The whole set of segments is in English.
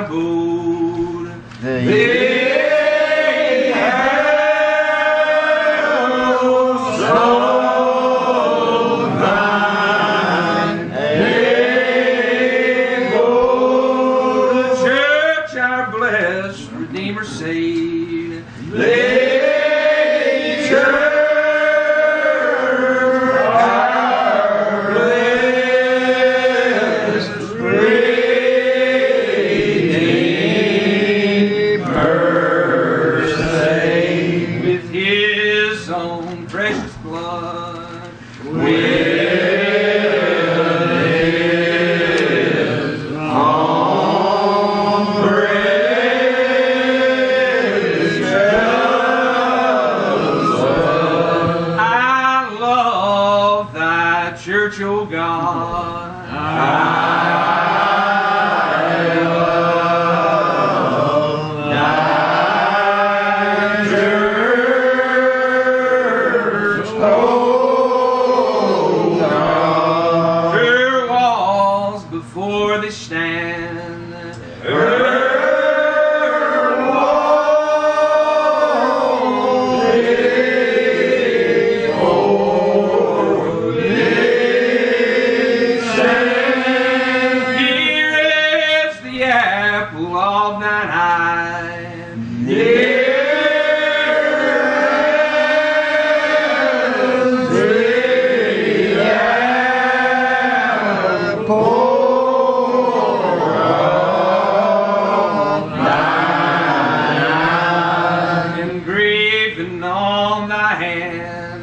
abode. They have sown thine name, the Church our blessed Redeemer saved. Lay church our blessed Redeemer saved. With his own precious blood. With his own precious blood. I love thy church, O God. I love thy church, O God. Her walls before they stand. Her walls before they stand. Here is the apple of thine eye. Engraven on thy hand.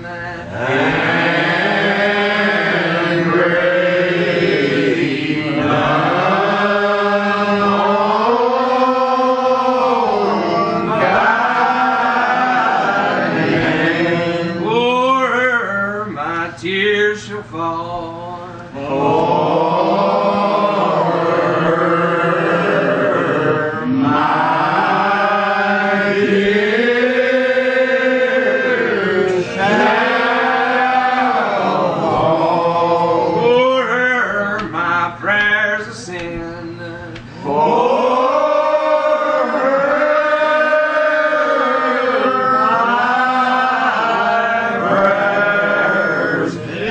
For her my tears shall fall. My tears shall fall. For her my prayers ascend. For her my prayers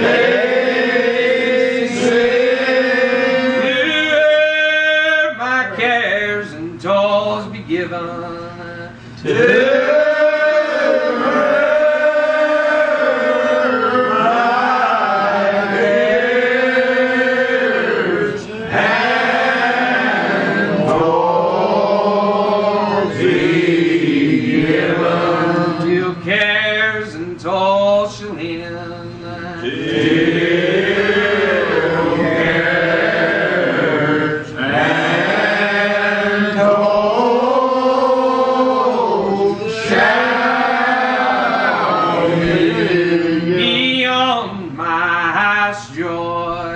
ascend. To her my cares and toils be given. To her my cares and toils be given. Till cares and toils shall end. Till cares and toils shall end. Beyond my highest joy.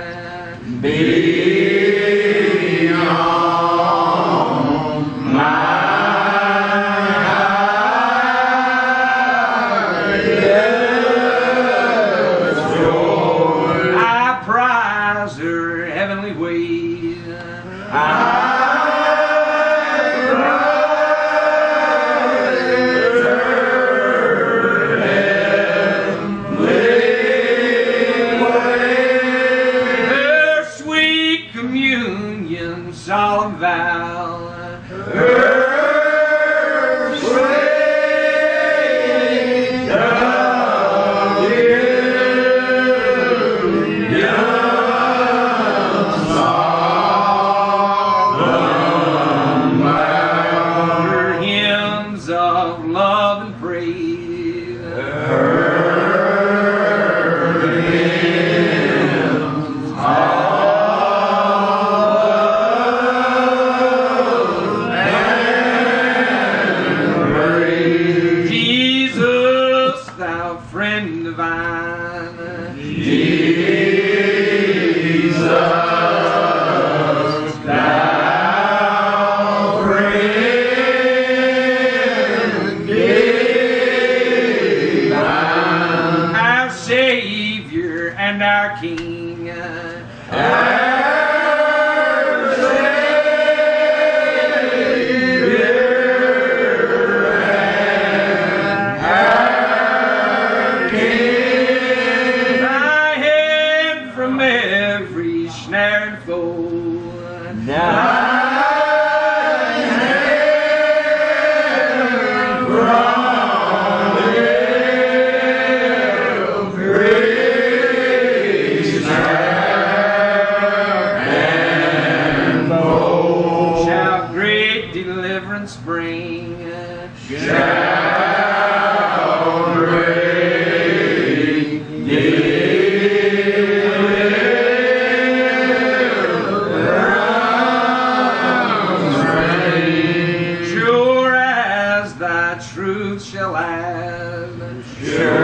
Beyond my highest joy, I prize her heavenly ways. I prize her heavenly ways. Her sweet communion, solemn vow. Her sweet communion, solemn vow. Her hymns of love and praise. Her hymns of love and deliverance bring. Shall bring deliverance reign. Sure as thy truth shall add. Sure